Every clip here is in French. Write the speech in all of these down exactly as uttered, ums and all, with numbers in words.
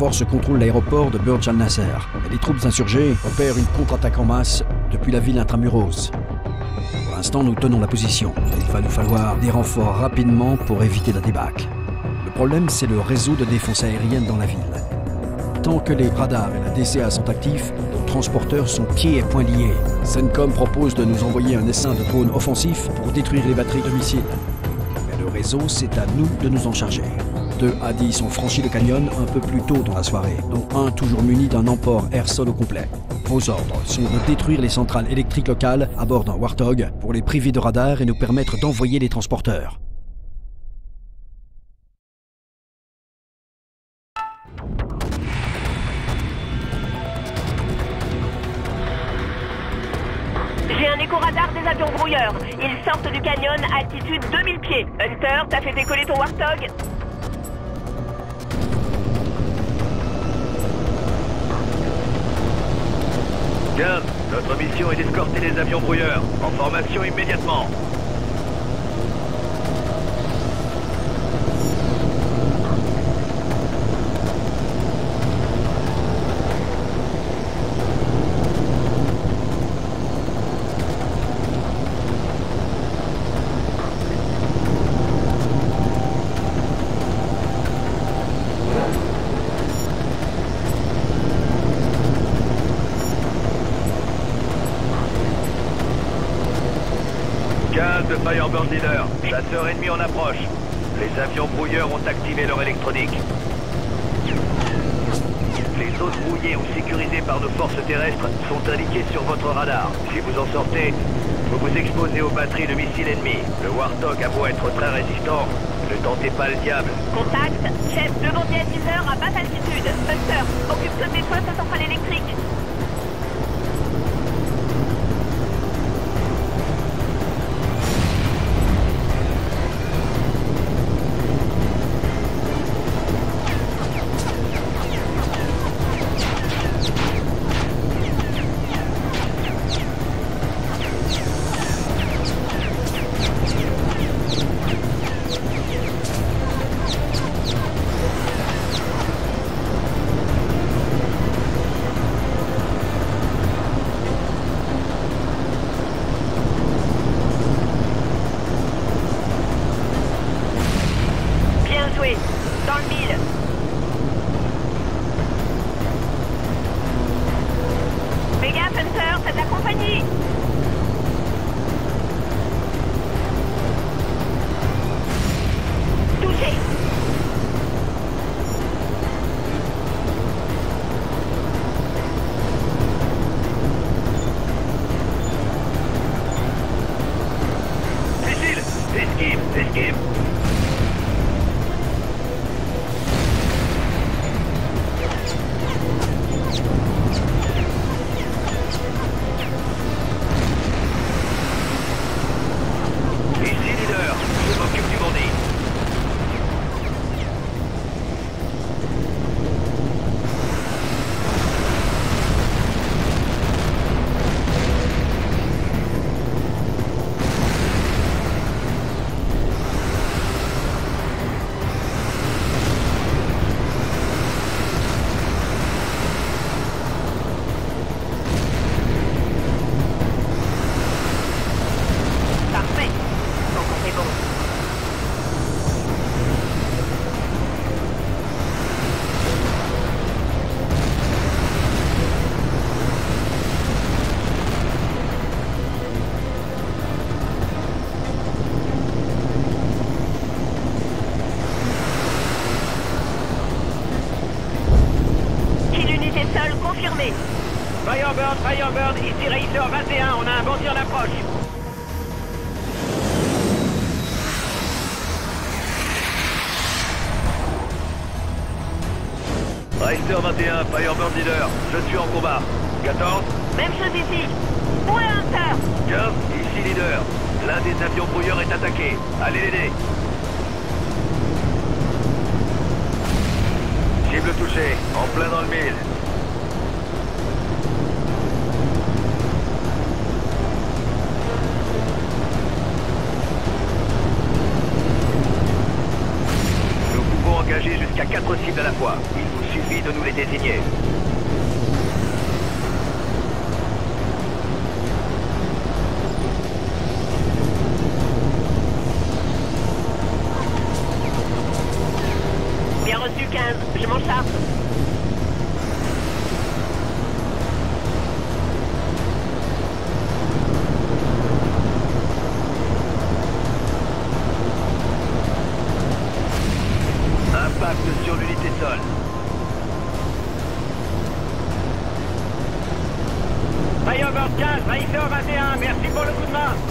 forces contrôlent l'aéroport de Burj Al Nasser et les troupes insurgées opèrent une contre-attaque en masse depuis la ville intramuros. Pour l'instant, nous tenons la position. Il va nous falloir des renforts rapidement pour éviter la débâcle. Le problème, c'est le réseau de défense aérienne dans la ville. Tant que les radars et la D C A sont actifs, nos transporteurs sont pieds et poings liés. CENTCOM propose de nous envoyer un essaim de drones offensifs pour détruire les batteries de missiles. Mais le réseau, c'est à nous de nous en charger. Deux A dix ont franchi le canyon un peu plus tôt dans la soirée, dont un toujours muni d'un emport air-sol au complet. Vos ordres sont de détruire les centrales électriques locales à bord d'un Warthog pour les priver de radars et nous permettre d'envoyer les transporteurs. J'ai un écho-radar des avions brouilleurs. Ils sortent du canyon à altitude deux mille pieds. Hunter, t'as fait décoller ton Warthog? quinze, notre mission est d'escorter les avions brouilleurs. En formation immédiatement. quinze de Firebird Leader, chasseur ennemi en approche. Les avions brouilleurs ont activé leur électronique. Les zones brouillées ou sécurisées par nos forces terrestres sont indiquées sur votre radar. Si vous en sortez, vous vous exposez aux batteries de missiles ennemis. Le Warthog a beau être très résistant, ne tentez pas le diable. Contact, chef de ventilateur à basse altitude. Hunter, occupe-toi des postes à centrale électrique. Dans le mille. Fais gaffe, Hunter, c'est de la compagnie. Touché. Missile, esquive, esquive. Confirmé. Firebird, Firebird, ici Racer vingt et un, on a un bandit en approche. Racer vingt et un, Firebird Leader, je suis en combat. quatorze. Même chose ici. Où est Hunter? quinze, ici Leader. L'un des avions brouilleurs est attaqué. Allez l'aider. Cible touchée, en plein dans le mille. Nous pouvons engager jusqu'à quatre cibles à la fois. Il vous suffit de nous renseigner. Bien reçu, quinze. Je m'en charge. Impact sur l'unité sol. Firebird quinze, Racer vingt et un, merci pour le coup de main.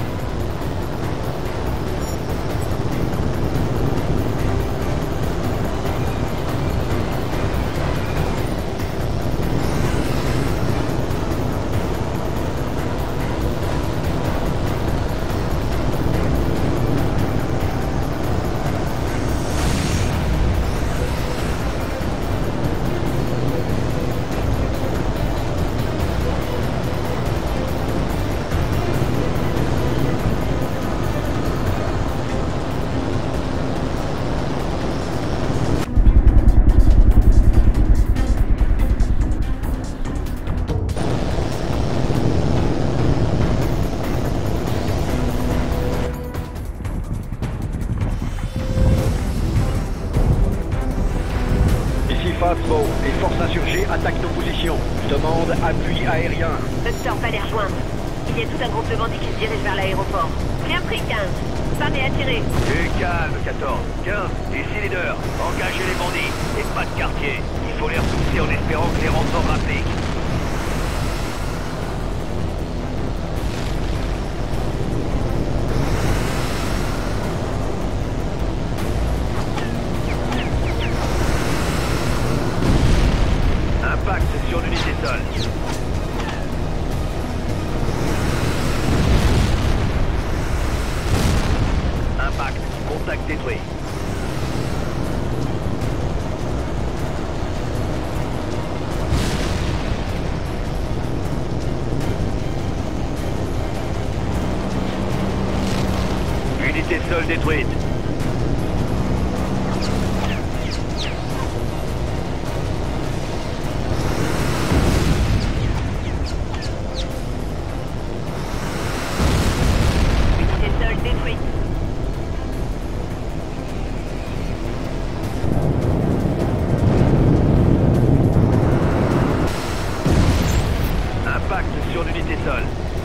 Fastball, les forces insurgées attaquent nos positions. Je demande appui aérien. Hunter va les rejoindre. Il y a tout un groupe de bandits qui se dirigent vers l'aéroport. Bien pris, quinze. Parlez à tirer. Et calme, quatorze. quinze, ici leader. Engagez les bandits. Et pas de quartier. Il faut les repousser en espérant que les renforts appliquent. Impact sur l'unité sol. Impact, contact détruit. Unité sol détruite. Unité sol détruite. Impact sur l'unité sol.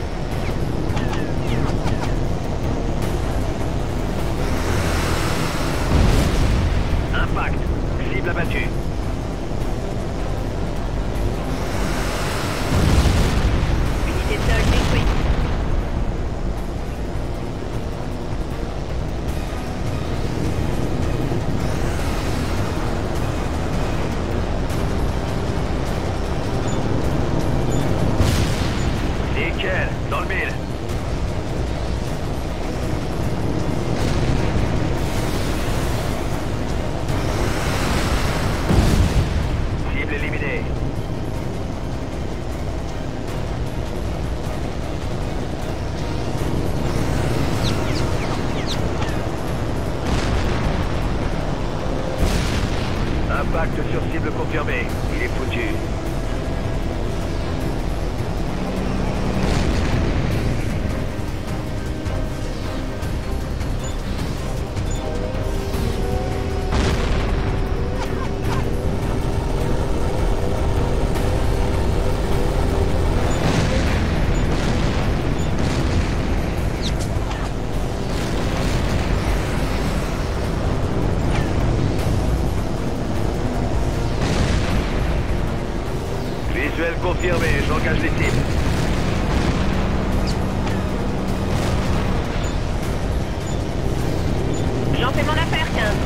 Impact, cible abattue. Unité sol détruite. Nickel, dans le mille. Cible éliminée. Impact sur cible confirmé. Il est foutu. Visuel confirmé, j'engage les cibles. J'en fais mon affaire, quinze.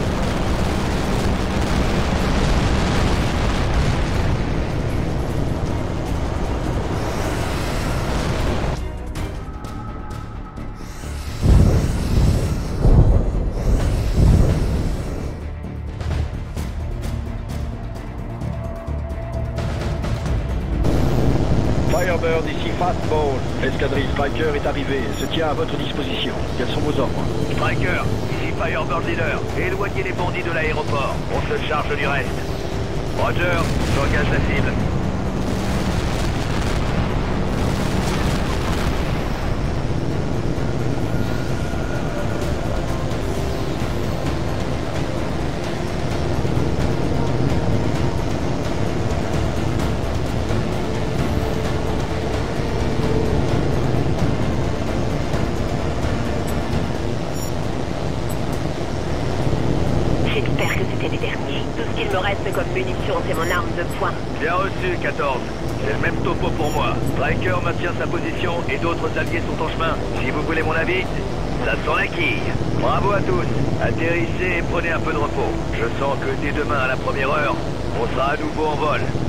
Firebird, ici Fastball. L'escadrille Striker est arrivée et se tient à votre disposition. Quels sont vos ordres? Striker, ici Firebird leader. Éloignez les bandits de l'aéroport. On se charge du reste. Roger, j'engage la cible. J'espère que c'était les derniers. Tout ce qu'il me reste comme munition, c'est mon arme de poing. Bien reçu, quatorze. C'est le même topo pour moi. Striker maintient sa position et d'autres alliés sont en chemin. Si vous voulez mon avis, ça sent la quille. Bravo à tous. Atterrissez et prenez un peu de repos. Je sens que dès demain à la première heure, on sera à nouveau en vol.